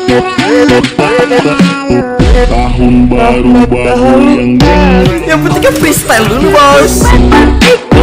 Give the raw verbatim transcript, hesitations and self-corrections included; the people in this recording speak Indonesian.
Tahun baru baru yang Yang penting kan freestyle dulu bos.